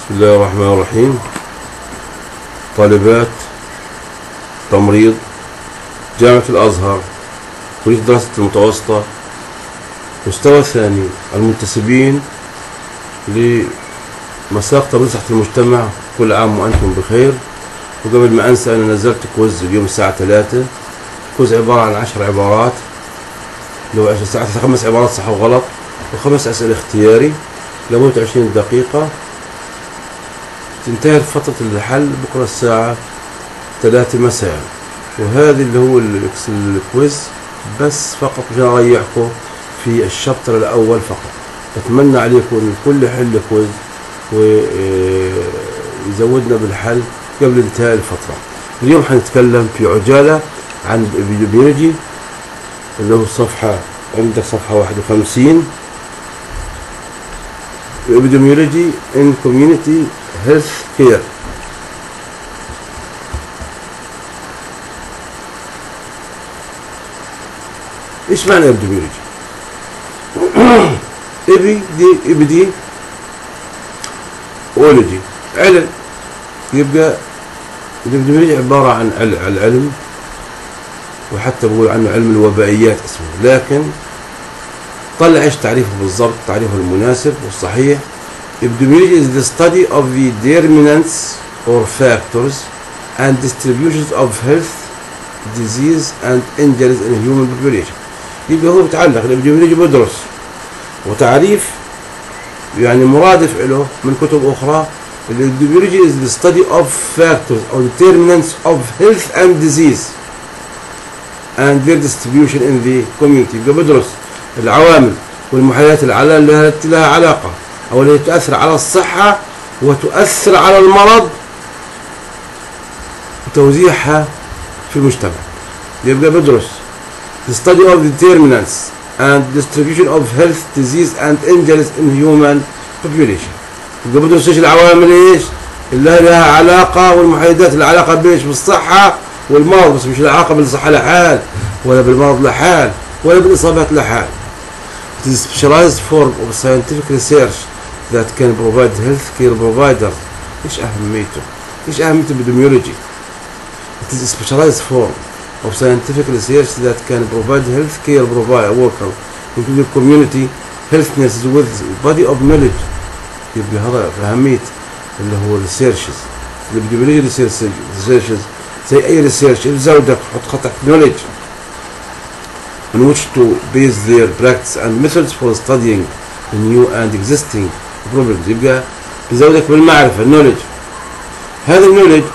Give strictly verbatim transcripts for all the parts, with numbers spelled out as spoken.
بسم الله الرحمن الرحيم. طالبات تمريض جامعة الأزهر كلية الدراسات المتوسطة مستوى ثاني المنتسبين لمساق تمريض صحة المجتمع، كل عام وأنتم بخير. وقبل ما أنسى أنا نزلت كويز اليوم الساعة ثلاثة. كويز عبارة عن عشر عبارات، لو عشر ساعات خمس عبارات صح وغلط وخمس أسئلة اختياري لمدة عشرين دقيقة. تنتهي فترة الحل بكرة الساعة ثلاثة مساء. وهذا اللي هو الكويز بس فقط عشان أريحكم في الشابتر الأول فقط. أتمنى عليكم أن الكل يحل كويز ويزودنا بالحل قبل انتهاء الفترة. اليوم حنتكلم في عجالة عن الإبيديميولوجي اللي هو صفحة عندك صفحة واحد وخمسين. Epidemiology in Community Health Care. ايش معنى epidemiology؟ ابي دي ابدي اولوجي علم. يبقى الابديميولوجي عبارة عن العلم، وحتى بقول عنه علم الوبائيات اسمه، لكن طلع ايش تعريفه بالضبط، تعريفه المناسب والصحيح. Epidemiology is the study of the determinants or factors and distributions of health, disease and injuries in human population. يبقى هو متعلق الابيديميولوجي بدرس، وتعريف يعني مرادف له من كتب اخرى. الابيديميولوجي is the study of factors or determinants of health and disease and their distribution in the community. يبقى بدرس العوامل والمحللات التي لها علاقة أو التي تؤثر على الصحة وتؤثر على المرض وتوزيعها في المجتمع. يبقى بدرس the study of determinants and distribution of health, disease and injuries in human population. يبقى بدرس ايش العوامل ايش اللي لها علاقة والمحددات العلاقة بايش بالصحة والمرض، بس مش العلاقة بالصحة لحال ولا بالمرض لحال ولا بالإصابات لحال. It is a specialized form of scientific research that can provide health care providers. إيش أهميته؟ إيش أهمية الإبيديميولوجي؟ It is a specialized form of scientific research that can provide health care provider workers including community health nurses with body of knowledge. يبقى هذا أهمية اللي هو researches. الإبيديميولوجي researches زي أي research بزودك حط خط knowledge on which to base their practice and methods for studying the new and existing problems. يبقى بزودك بالمعرفة knowledge. هذا knowledge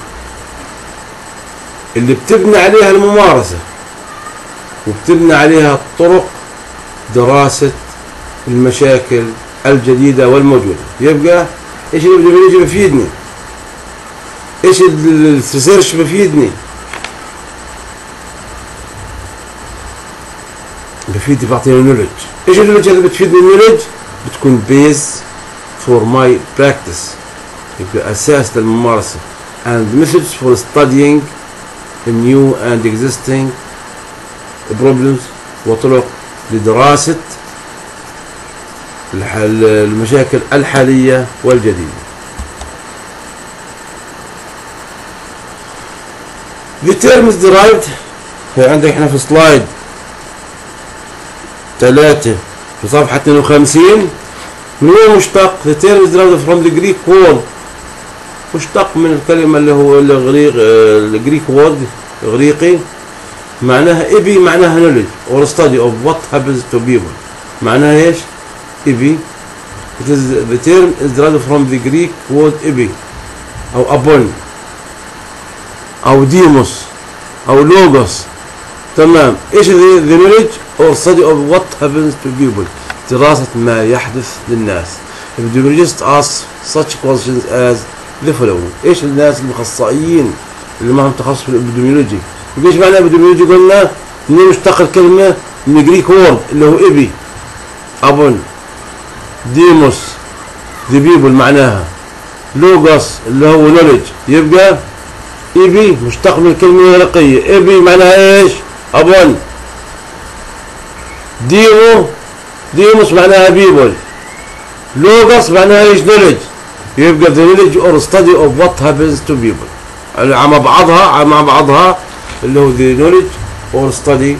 اللي بتبني عليها الممارسة وبتبني عليها طرق دراسة المشاكل الجديدة والموجودة. يبقى ايش الابيديميولوجي بيفيدني؟ ايش الريسيرش بيفيدني؟ بفيدني بعطيني نولج. ايش النولج اللي بتفيدني؟ النولج بتكون بيز فور ماي براكتس، يبقى اساس للممارسه and methods for studying new and existing problems، وطرق لدراسه المشاكل الحاليه والجديده. The term is derived، عندك احنا في سلايد ثلاثة في صفحة اثنين وخمسين. من هو مشتق؟ The term is derived from the Greek word، مشتق من الكلمة اللي هو الغريق الجريك وورد إغريقي، معناها إبي، معناها knowledge or study of what happens to people. معناها إيش؟ إبي. It is the term is derived from the Greek word إبي أو أبون أو ديموس أو لوغوس. تمام. إيش the knowledge or study of what happens to people، دراسة ما يحدث للناس. Epidemiologists ask such questions as the following. ايش الناس المخصصين اللي معهم تخصص في الابيديميولوجي؟ ايش معنى ابيديميولوجي؟ قلنا انه مشتق الكلمة من الجريك وورد اللي هو ابي ابون، ديموس the people معناها، لوغوس اللي هو نولج. يبقى ابي مشتق من الكلمة الإغريقية، ابي معناها ايش؟ ابون. ديمو ديموس معناها بيبل. لوغوس معناها ايش؟ نولج. يبقى the knowledge or study of what happens to people مع بعضها مع بعضها اللي هو the knowledge or study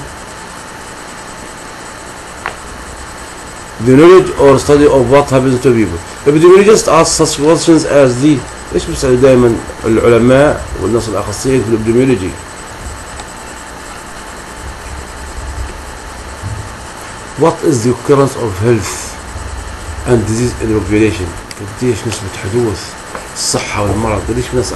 the knowledge or study of what happens to people. Epidemiologists ask such questions as the ايش بيسألوا دائما العلماء والناس الأخصائيين في الابديميولوجي؟ What is the occurrence of health and disease in the population؟ قديش نسبة حدوث الصحة والمرض؟ قديش ناس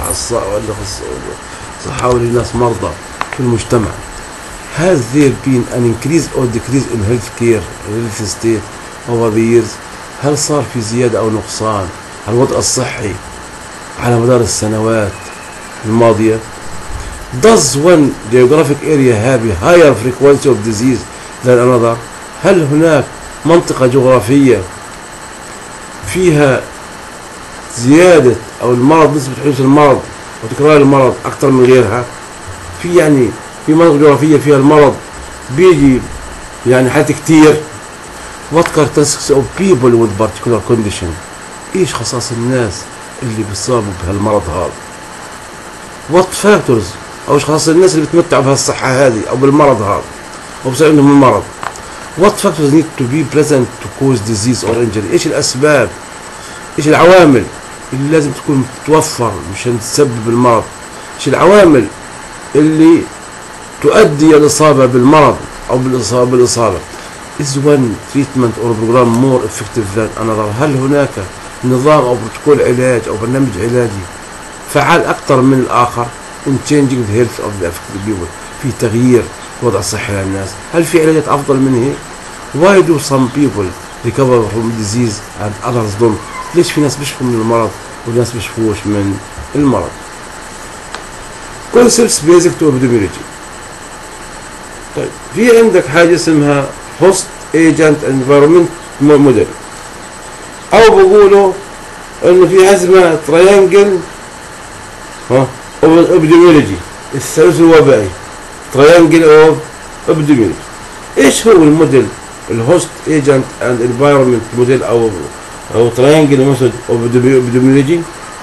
صحة وناس مرضى في المجتمع؟ Has there been an increase or decrease in health care health state over the years؟ هل صار في زيادة أو نقصان على الوضع الصحي على مدار السنوات الماضية؟ Does one geographic area have a higher frequency of disease than another؟ هل هناك منطقة جغرافية فيها زيادة أو المرض نسبة حدوث المرض وتكرار المرض أكثر من غيرها؟ في يعني في مناطق جغرافية فيها المرض بيجي يعني حالات كتير. What characteristics of people with particular condition؟ إيش خصائص الناس اللي بيصابوا بهالمرض هذا؟ What factors أو إيش خصائص الناس اللي بتمتعوا بهالصحة هذه أو بالمرض هذا أو بصير عندهم المرض؟ What factors need to be present to cause disease or injury؟ إيش الأسباب؟ إيش العوامل اللي لازم تكون تتوفر مشان تسبب المرض؟ إيش العوامل اللي تؤدي الإصابة بالمرض أو بالإصابة بالإصابة؟ Is one treatment or program more effective than another؟ هل هناك نظام أو بروتوكول علاج أو برنامج علاجي فعال أكثر من الآخر in changing the health of the affected people؟ في تغيير الوضع الصحي للناس. هل في علاجات أفضل من هيك؟ Why do some people recover from disease and others don't؟ ليش في ناس بيشفوا من المرض وناس بيشفوش من المرض؟ Concepts basic to epidemiology. طيب في عندك حاجة اسمها host agent environment model أو بقولوا إنه في حاجة اسمها triangle ها epidemiology الثالث الوبائي triangle of epidemiology. إيش هو الموديل الهوست ايجنت اند انفايرمنت موديل او او تراينجل ميثود اوف epidemiology؟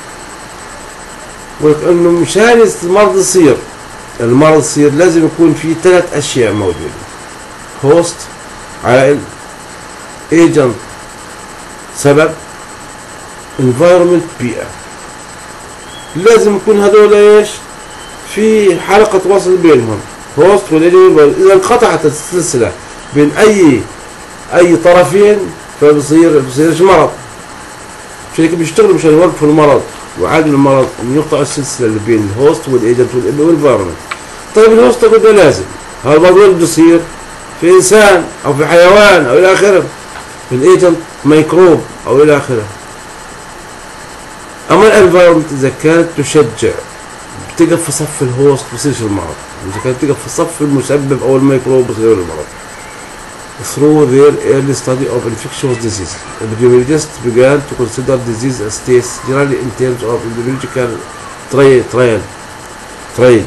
وانه مشان المرض يصير المرض يصير لازم يكون في ثلاث اشياء موجوده: هوست عائل، ايجنت سبب، انفايرمنت بيئه. لازم يكون هذول ايش في حلقه وصل بينهم هوست والايجنت. اذا انقطعت السلسله بين اي اي طرفين فبصير بصيرش مرض. عشان هيك بيشتغلوا مشان يوقفوا المرض ويعالجوا المرض ويقطعوا السلسله اللي بين الهوست والايجنت والانفايرمنت. طيب الهوست قلنا لازم هذا الموضوع بده يصير في انسان او في حيوان او الى اخره. الايجنت ميكروب او الى اخره. اما الانفايرمنت اذا كانت تشجع بتقف في صف الهوست بصيرش المرض، اذا كانت تقف في صف المسبب او الميكروب بصير المرض. Through their early study of infectious disease, epidemiologists began to consider disease states generally in terms of epidemiological trial. trial. trial.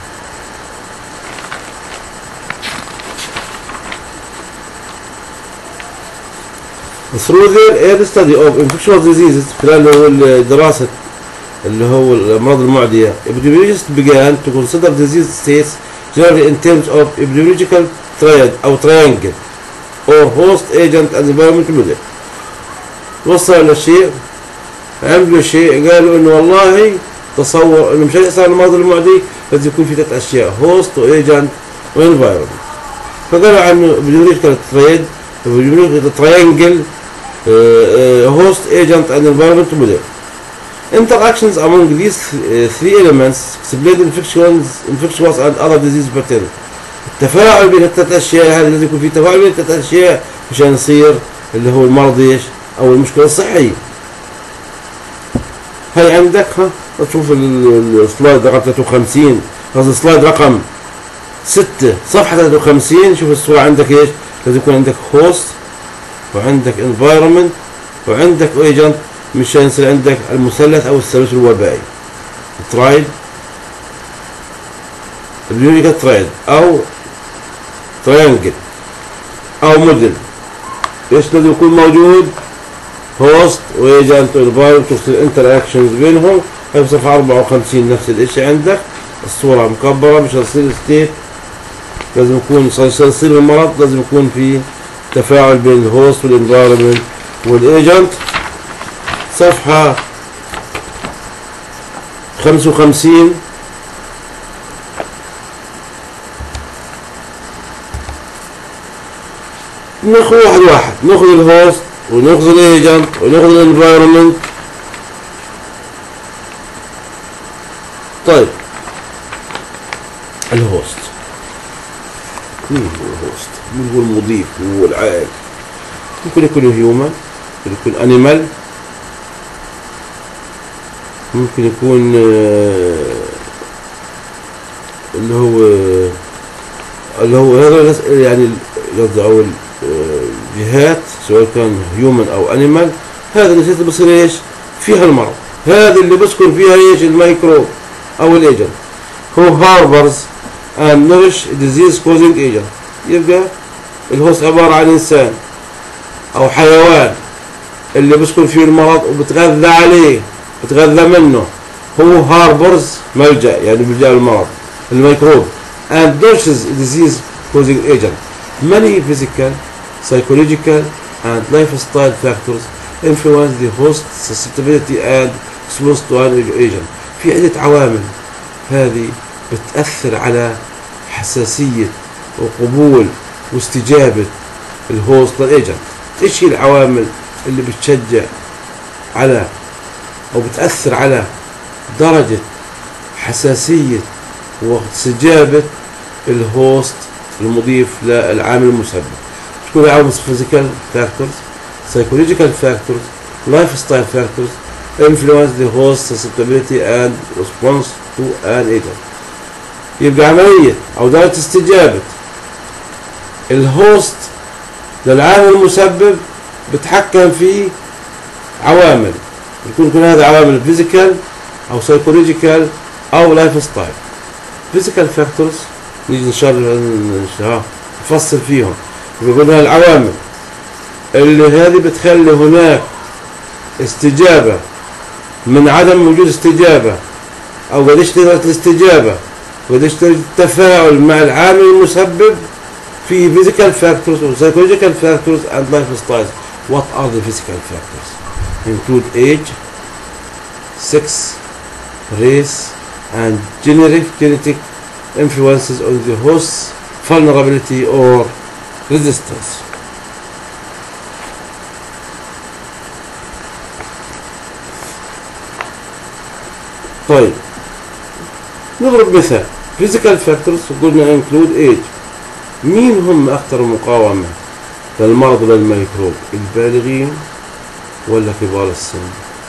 Through their early study of infectious diseases خلال دراسة اللي هو الأمراض المعدية, epidemiologists began to consider disease states generally in terms of epidemiological triad أو triangle or host agent and environment model. وصلوا للشيء عملوا شيء قالوا انه والله تصور انه مشان يحصل المرض المعدي لازم يكون في ثلاث اشياء: هوست وايجنت وانفايرمنت. فقالوا عنه epidemiological triad epidemiological triangle host agent and environment model. Interactions among these uh, three elements explain infections infectious and other disease patterns. التفاعل بين الثلاث اشياء هذه لازم يكون في تفاعل بين الثلاث اشياء مشان يصير اللي هو المرض ايش او المشكله الصحيه. هاي عندك ها تشوف السلايد رقم ثلاثة وخمسين، قصدي السلايد رقم ستة صفحه ثلاثة وخمسين. شوف الصوره عندك ايش لازم يكون عندك هوست وعندك انفايرمنت وعندك ايجنت مشان يصير عندك المثلث او الثالوث الوبائي ترايد epidemiological ترايد او تراينجل او موديل. ايش لازم يكون موجود؟ هوست وايجنت وانفايرمنت وشوف الانتر اكشنز بينهم. في صفحة أربعة وخمسين نفس الاشي عندك، الصورة مكبرة مش هتصير ستيت، لازم يكون يصير المرض لازم يكون في تفاعل بين الهوست والانفايرمنت والايجنت. صفحة خمسة وخمسين ناخذ واحد واحد، ناخذ الهوست وناخذ الايجنت وناخذ الانفايرمنت. طيب الهوست، مين هو الهوست؟ مين هو المضيف؟ مين هو العائد؟ ممكن يكون هيومن، ممكن يكون انيمال، ممكن يكون اللي هو اللي هو هذا يعني او الجهات سواء كان هيومن او انيمال. هذا اللي بصير ايش فيها المرض، هذا اللي بسكن فيها ايش الميكروب او الايجنت. هو هاربرز and nourish disease causing agent. يبقى الهوست عبارة عن انسان او حيوان اللي بسكن فيه المرض وبتغذى عليه، بتغذى منه. هو هاربرز ملجأ يعني بيلجأ المرض الميكروب and nourishes disease causing agent. Many physical, psychological and lifestyle factors influence the host susceptibility and response to an agent. في عدة عوامل هذه بتأثر على حساسية وقبول واستجابة الهوست للإيجنت. إيش هي العوامل اللي بتشجع على أو بتأثر على درجة حساسية واستجابة الهوست المضيف للعامل المسبب؟ تكون عوامل physical factors, psychological factors, lifestyle factors influence the host susceptibility and response to an agent. يبقى عملية أو درجة استجابة الهوست للعامل المسبب بتحكم في عوامل، يكون كل هذا عوامل physical أو psychological أو lifestyle. physical factors نيجي إن شاء الله نفصل فيهم. يقولنا العوامل اللي هذه بتخلي هناك استجابة من عدم وجود استجابة، أو قديش درجة الاستجابة وقديش درجة التفاعل مع العامل المسبب في physical factors or psychological factors and lifestyles. What are the physical factors? Include age, sex, race, and generic genetic influences on the host's vulnerability or resistance. طيب نضرب مثال. physical factors قلنا include age. مين هم أكثر مقاومة للمرض وللميكروب؟ البالغين ولا كبار السن؟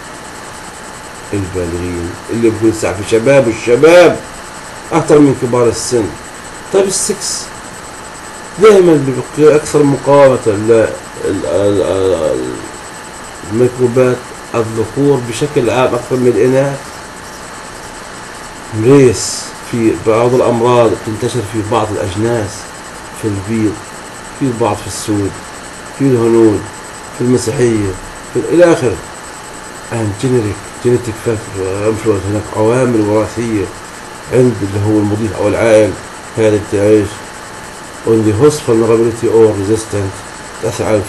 البالغين اللي بيكون ساعة في شباب، والشباب أكثر من كبار السن. طيب السكس دائما اللي بيكون أكثر مقاومة للميكروبات الذكور بشكل عام أكثر من الإناث. ريس في بعض الأمراض تنتشر في بعض الأجناس، في البيض، في البعض في السود، في الهنود، في المسيحية، في إلى آخره. and generic genetic factor influence، هناك عوامل وراثية عند اللي هو المضيف أو العائل هذا بتعيش on the host vulnerability or resistance، تأثر على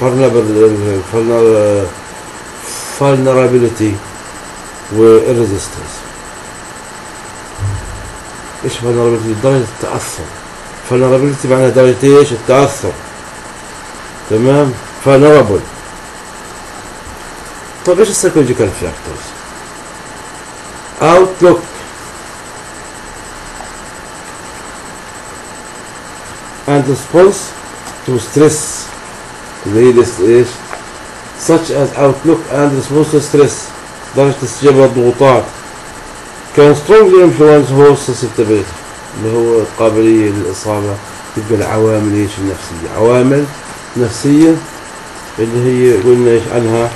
vulnerability و resistance. إيش vulnerability؟ درجة التأثر. vulnerability معناها درجة إيش؟ التأثر. تمام؟ vulnerable. طيب إيش psychological factors؟ outlook and response to stress. زي إيش؟ such as outlook and response to stress، درجة استجابة للضغوطات. can strongly influence host susceptibility، اللي هو القابلية للإصابة. تبقى العوامل إيش النفسية، عوامل نفسية اللي هي قلنا إيش عنها؟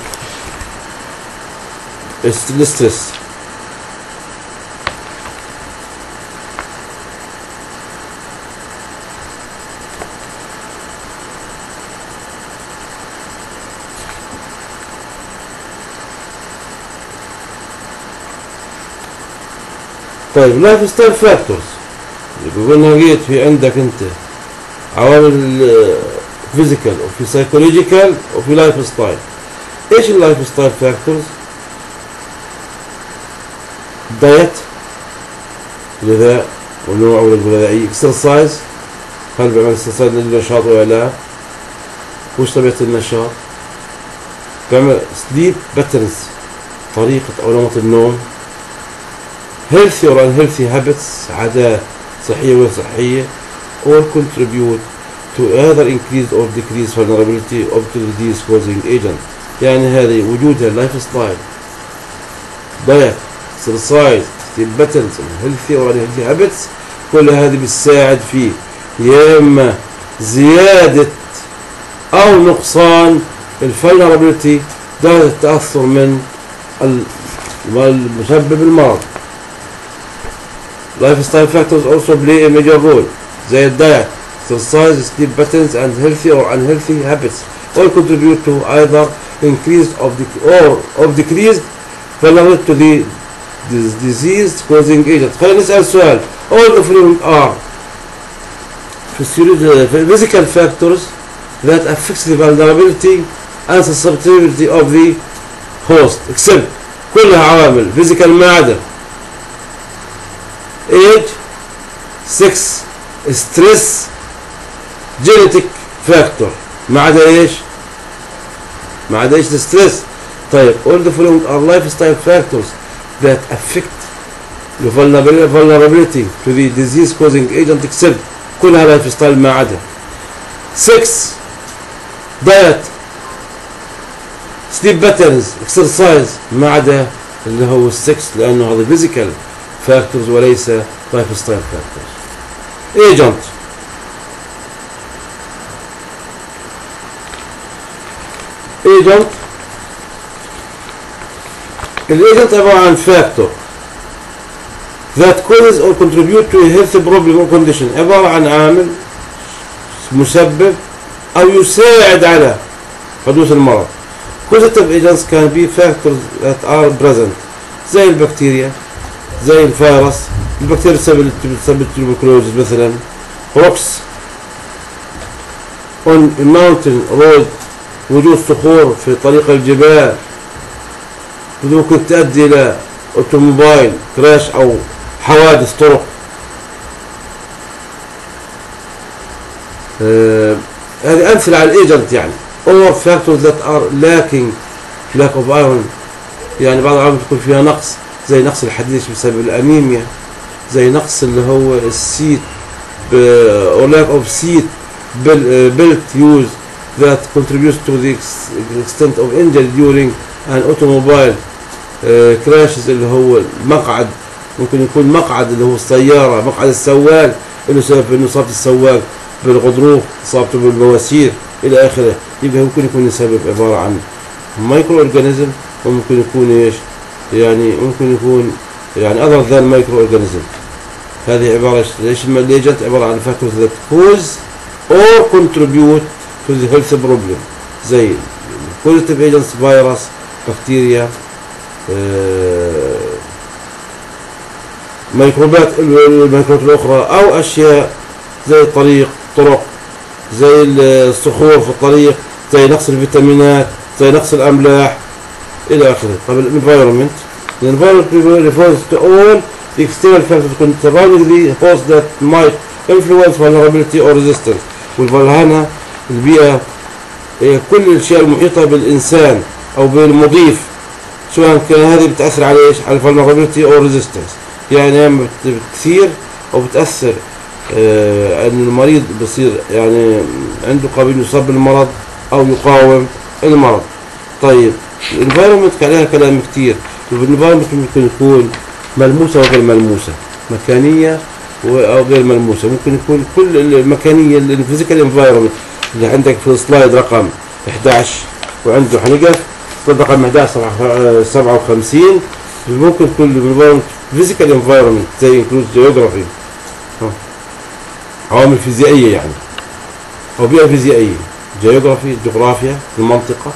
الستريس. طيب لايف ستايل فاكتورز، قلنا جيت في عندك انت عوامل فيزيكال وفي سايكولوجيكال وفي لايف ستايل. ايش اللايف ستايل فاكتورز؟ دايت، غذاء ونوع الغذائي، اكسرسايز، هل بيعمل اكسرسايز للنشاط ولا لا؟ وش طبيعة النشاط؟ بيعمل سليب باترنز، طريقة أو نمط النوم. healthy or unhealthy habits، عادات صحية وغير صحية. or contribute to either increase or decrease vulnerability of to disease causing agent. يعني هذه وجودها اللايف ستايل، دايت، اكسرسايز، سليب باترنز، healthy or unhealthy habits، كل هذه بتساعد في يا إما زيادة أو نقصان الفولنربيلتي، درجة التأثر من المسبب المرض. Lifestyle factors also play a major role زي الدايت، exercise, sleep patterns and healthy or unhealthy habits all contribute to either increased of the or of decreased vulnerability to the disease causing agent. خلينا نسأل سؤال. all of them are physical factors that affect the vulnerability and susceptibility of the host except كلها عوامل physical ما عدا age, sex, stress, genetic factor ما عدا ايش؟ ما عدا ايش؟ stress. طيب all the following are lifestyle factors that affect the vulnerability to the disease causing agent except كلها لايف ستايل ما عدا sex, diet, sleep patterns, exercise ما عدا اللي هو السكس لأنه هذا physical factors وليس لايف ستايل factors. agent agent الايجنت عبارة عن factor that causes or contribute to a health problem or condition، عبارة عن عامل مسبب أو يساعد على حدوث المرض. Causative agents can be factors that are present زي البكتيريا، زي الفيروس. البكتيريا تسبب التوبركلوز مثلا. rocks on a mountain road، وجود صخور في طريق الجبال ممكن تؤدي إلى اوتوموبايل كراش أو حوادث طرق. آه هذه أمثلة على الإيجنت يعني. or factors that are lacking lack of iron، يعني بعض العوامل تكون فيها نقص زي نقص الحديد بسبب الأنيميا، زي نقص اللي هو السيت or lack of seat belt use that contributes to the extent of injury during an automobile crashes، اللي هو المقعد، ممكن يكون مقعد اللي هو السيارة، مقعد السواق اللي سبب انه اصابة السواق بالغضروف، اصابته بالبواسير الى اخره. يبقى ممكن يكون السبب عبارة عن مايكرو اورجانيزم، وممكن يكون ايش يعني ممكن يكون يعني other than micro organism. هذه عبارة ايش الايجنت عبارة عن factors that cause or contribute to the health problem زي positive agents فيروس، بكتيريا، آه ميكروبات الميكروبات الأخرى، أو أشياء زي الطريق طرق، زي الصخور في الطريق، زي نقص الفيتامينات، زي نقص الأملاح إلى آخره. طب الانفايرمنت الانفايرمنت refers to all the external factors surrounding the host that might influence vulnerability or resistance. والفلهنا البيئة هي كل الأشياء المحيطة بالإنسان أو بالمضيف، سواء كان هذه بتأثر على إيش؟ على vulnerability or resistance، يعني اما بتثير او بتاثر آه ان المريض بصير يعني عنده قابلية يصاب بالمرض او يقاوم المرض. طيب الانفايرمنت عليها كلام كتير. الانفايرمنت ممكن يكون ملموسه وغير ملموسه، مكانيه او غير ملموسه. ممكن يكون كل المكانيه الفيزيكال انفايرمنت اللي عندك في السلايد رقم احد عشر، وعنده حنقف رقم احد عشر سبعة وخمسين. ممكن كل انفايرمنت physical environment زي includes geography، عوامل فيزيائية يعني أو بيئة فيزيائية، geography جغرافيا المنطقة،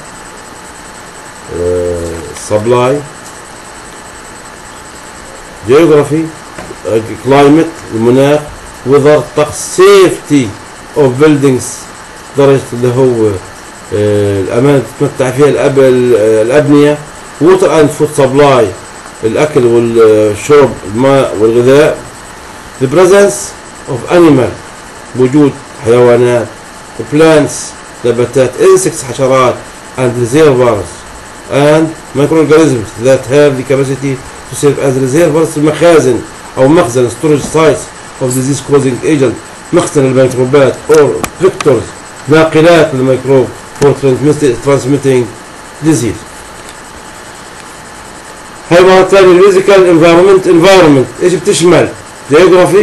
supply geography climate المناخ، weather الطقس، safety of buildings درجة اللي هو الأمان تتمتع فيها الأب الأبنية، water and food supply الأكل والشرب الماء والغذاء، the presence of animal وجود حيوانات، plants نباتات، insects حشرات، and reservoirs and microorganisms that have the capacity to serve as reservoirs مخازن أو مخزن storage sites of disease causing agent مخزن الميكروبات or vectors ناقلات للميكروب for transmitting disease. هاي مرة ثانية physical environment environment ايش بتشمل؟ geography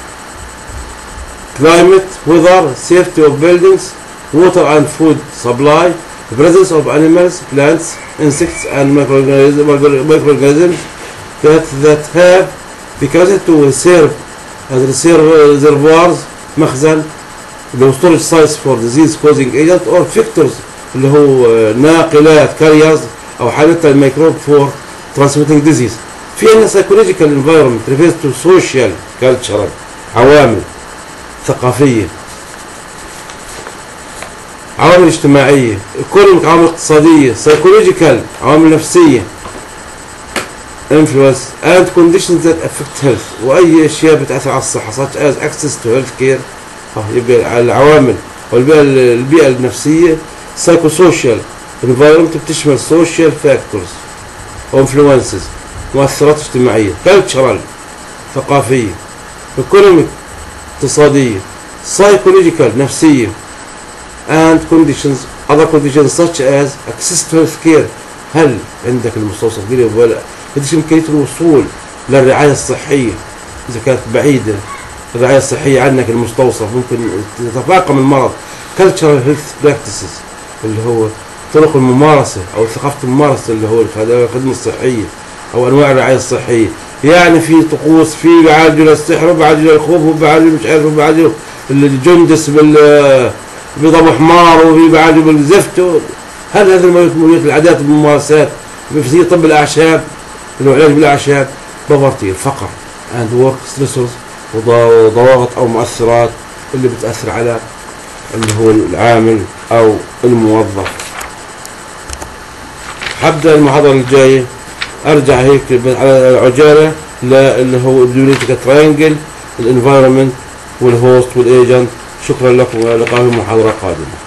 climate weather safety of buildings water and food supply the presence of animals plants insects and microorganisms that that have the capacity to serve as reservoirs مخزن اللي هو storage sites for disease causing agent or vectors اللي هو ناقلات carriers أو حالتها الميكروب for transmitting disease. في عندنا psychological environment refers to social cultural عوامل ثقافية، عوامل اجتماعية، economic عوامل اقتصادية، psychological عوامل نفسية influence and conditions that affect health وأي أشياء بتأثر على الصحة such as access to health care. يبقى العوامل والبيئة البيئة النفسية psychosocial environment بتشمل social factors influences مؤثرات اجتماعية cultural ثقافية economic اقتصادية psychological نفسية and conditions other conditions such as access to health care هل عندك المستوصف دي ولا قديش إمكانية الوصول للرعاية الصحية إذا كانت بعيدة الرعاية الصحية عنك المستوصف ممكن تتفاقم المرض cultural health practices اللي هو طرق الممارسة أو ثقافة الممارسة اللي هو الخدمة الصحية أو أنواع الرعاية الصحية يعني في طقوس في بعالجوا للسحر وبعالجوا للخوف وبعالجوا مش عارف وبعالجوا الجندس بال بضم حمار وفي بعالجوا بالزفت هل هذه الموجودات العادات والممارسات في طب الأعشاب اللي هو علاج بالأعشاب poverty الفقر and work stressors وضوابط أو مؤثرات اللي بتأثر على اللي هو العامل أو الموظف. حبدأ المحاضرة الجاية أرجع هيك على عجالة اللي هو الديوريتيكا تراينجل الانفايرمنت والهوست والايجنت. شكرا لكم ولقاء في محاضرة قادمة.